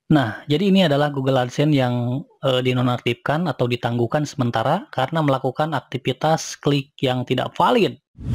Nah, jadi ini adalah Google AdSense yang dinonaktifkan atau ditangguhkan sementara karena melakukan aktivitas klik yang tidak valid.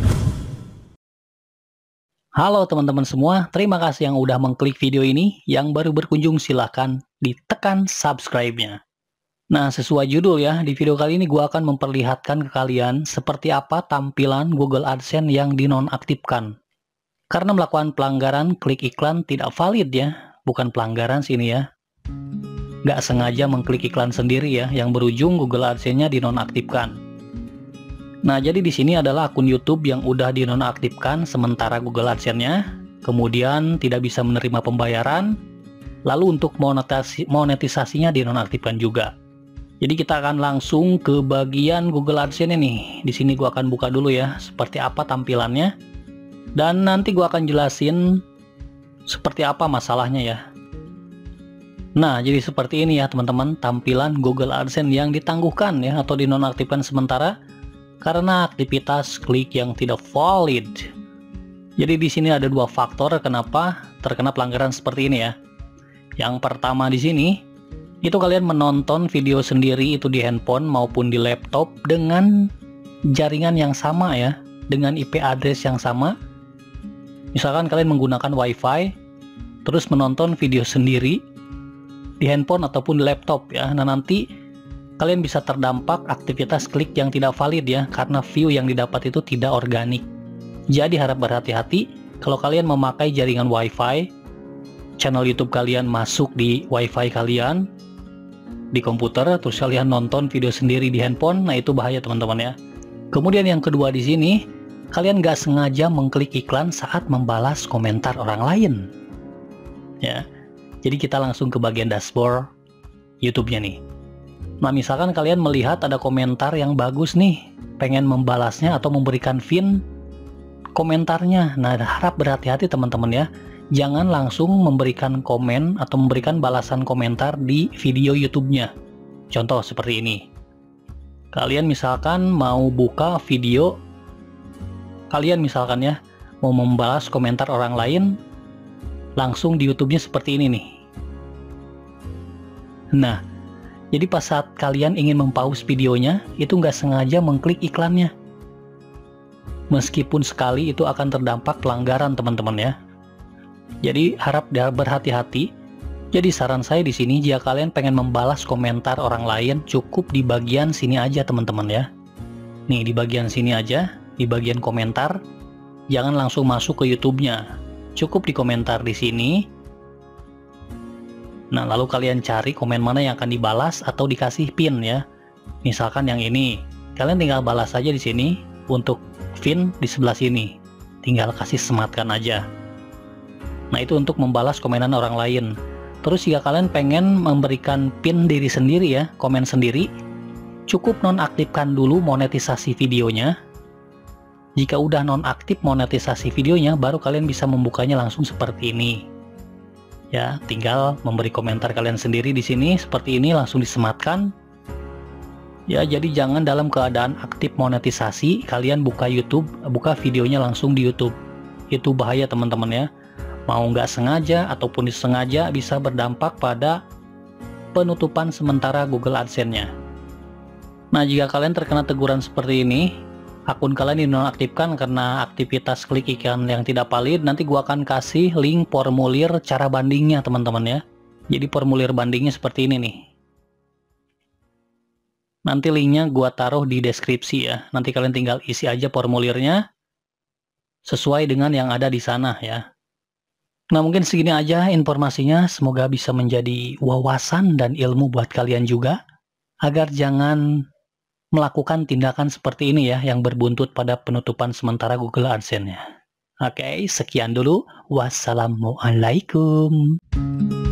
Halo teman-teman semua, terima kasih yang udah mengklik video ini. Yang baru berkunjung silahkan ditekan subscribe-nya. Nah, sesuai judul ya, di video kali ini gue akan memperlihatkan ke kalian seperti apa tampilan Google AdSense yang dinonaktifkan. Karena melakukan pelanggaran klik iklan tidak valid ya, bukan pelanggaran sini ya. Nggak sengaja mengklik iklan sendiri ya, yang berujung Google AdSense-nya dinonaktifkan. Nah, jadi di sini adalah akun YouTube yang udah dinonaktifkan sementara Google AdSense-nya, kemudian tidak bisa menerima pembayaran, lalu untuk monetisasinya dinonaktifkan juga. Jadi kita akan langsung ke bagian Google AdSense nih. Di sini gua akan buka dulu ya, seperti apa tampilannya, dan nanti gua akan jelasin seperti apa masalahnya ya. Nah, jadi seperti ini ya teman-teman, tampilan Google AdSense yang ditangguhkan ya atau dinonaktifkan sementara karena aktivitas klik yang tidak valid. Jadi di sini ada dua faktor kenapa terkena pelanggaran seperti ini ya. Yang pertama di sini itu kalian menonton video sendiri itu di handphone maupun di laptop dengan jaringan yang sama ya, dengan IP address yang sama. Misalkan kalian menggunakan WiFi terus menonton video sendiri di handphone ataupun di laptop ya. Nah, nanti kalian bisa terdampak aktivitas klik yang tidak valid ya, karena view yang didapat itu tidak organik. Jadi harap berhati-hati kalau kalian memakai jaringan WiFi, channel YouTube kalian masuk di WiFi kalian di komputer, terus kalian nonton video sendiri di handphone, nah itu bahaya teman-teman ya. Kemudian yang kedua di sini, kalian nggak sengaja mengklik iklan saat membalas komentar orang lain. Ya, jadi kita langsung ke bagian dashboard YouTube-nya nih. Nah, misalkan kalian melihat ada komentar yang bagus nih, pengen membalasnya atau memberikan pin komentarnya. Nah, harap berhati-hati teman-teman ya. Jangan langsung memberikan komen atau memberikan balasan komentar di video YouTube-nya. Contoh seperti ini. Kalian misalkan mau buka video, kalian misalkan ya, mau membalas komentar orang lain, langsung di YouTube-nya seperti ini nih. Nah, jadi pas saat kalian ingin mempause videonya, itu nggak sengaja mengklik iklannya. Meskipun sekali itu akan terdampak pelanggaran teman-teman ya. Jadi harap berhati-hati. Jadi saran saya di sini, jika kalian pengen membalas komentar orang lain, cukup di bagian sini aja teman-teman ya. Nih di bagian sini aja, di bagian komentar. Jangan langsung masuk ke YouTube-nya. Cukup di komentar di sini. Nah, lalu kalian cari komen mana yang akan dibalas atau dikasih pin ya. Misalkan yang ini, kalian tinggal balas saja di sini. Untuk pin di sebelah sini, tinggal kasih sematkan aja. Nah, itu untuk membalas komenan orang lain. Terus jika kalian pengen memberikan pin diri sendiri ya, komen sendiri, cukup nonaktifkan dulu monetisasi videonya. Jika udah nonaktif monetisasi videonya, baru kalian bisa membukanya langsung seperti ini. Ya, tinggal memberi komentar kalian sendiri di sini seperti ini, langsung disematkan. Ya, jadi jangan dalam keadaan aktif monetisasi kalian buka YouTube, buka videonya langsung di YouTube. Itu bahaya teman-teman ya. Mau nggak sengaja ataupun disengaja bisa berdampak pada penutupan sementara Google AdSense-nya. Nah, jika kalian terkena teguran seperti ini, akun kalian dinonaktifkan karena aktivitas klik iklan yang tidak valid, nanti gua akan kasih link formulir cara bandingnya teman-teman ya. Jadi formulir bandingnya seperti ini nih. Nanti linknya gua taruh di deskripsi ya. Nanti kalian tinggal isi aja formulirnya sesuai dengan yang ada di sana ya. Nah, mungkin segini aja informasinya. Semoga bisa menjadi wawasan dan ilmu buat kalian juga, agar jangan melakukan tindakan seperti ini ya, yang berbuntut pada penutupan sementara Google AdSense-nya. Oke, sekian dulu. Wassalamualaikum.